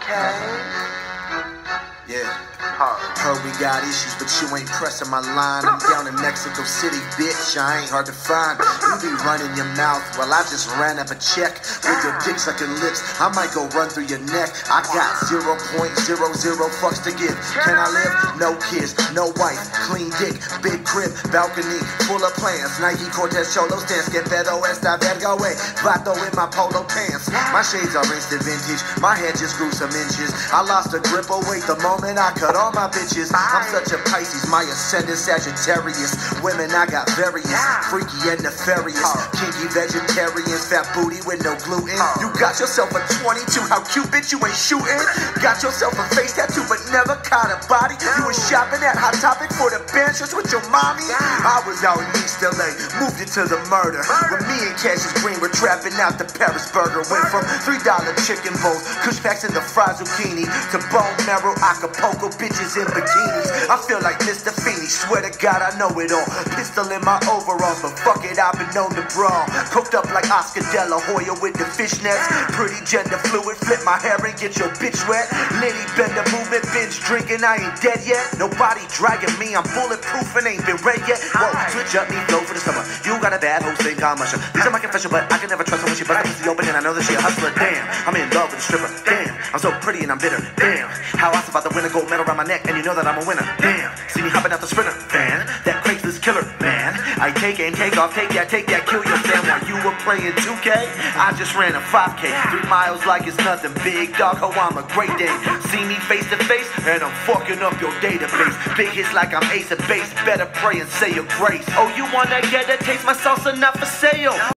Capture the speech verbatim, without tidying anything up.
Yeah. Heard we got issues, but you ain't pressing my line. I'm down in Mexico City, bitch. I ain't hard to find. You be running your mouth while I just ran up a check. With your dick sucking lips, I might go run through your neck. I got zero point zero zero fucks to give. Can I live? No kids, no wife, clean dick, big crib, balcony, full of plants. Nike Cortez Cholo stance, get better esta verga way. Vato in my polo pants. My shades are instant vintage. My head just grew some inches. I lost a grip of weight the moment I cut all my bitches. I'm such a Pisces, my ascendant Sagittarius. Women I got various, freaky and nefarious. Kinky vegetarians, fat booty with no gluten. You got yourself a twenty-two, how cute bitch, you ain't shooting. Got yourself a face tattoo but never caught a body. You was shopping at Hot Topic for the benches with your mommy. I was out in East L A, moved it to the murder. When me and Cassius Green were trapping out the Paris burger. Went from three dollar chicken bowls, kush packs in the fried zucchini, to bone marrow, Acapulco bitches in bikinis. I feel like Mister Feeney, swear to God I know it all. Pistol in my overalls, but fuck it, I've been known to brawl. Cooked up like Oscar De La Hoya with the fishnets. Pretty gender fluid, flip my hair and get your bitch wet. Liddy bender movement, binge drinking, I ain't dead yet. Nobody dragging me, I'm bulletproof and ain't been read yet. Whoa, switch up, me flow for the summer. You got a bad hoe, think I'm musher. These are my confession, but I can never trust her when she busts the open and I know that she a hustler. Damn, I'm in love with a stripper. Damn, I'm so pretty and I'm bitter. Damn, how I about to win a gold medal around my neck and you know that I'm a winner. Damn, see me hopping out the sprinter van. That crazeless killer, man. I take and take off, take that, take that, kill your fam while you were playing two K. I just ran a five K, three miles like it's nothing. Big dog, oh I'm a great day. See me face to face and I'm fucking up your database. Big hits like I'm ace of base. Better pray and say your grace. Oh, you wanna get a taste? My salsa not for sale.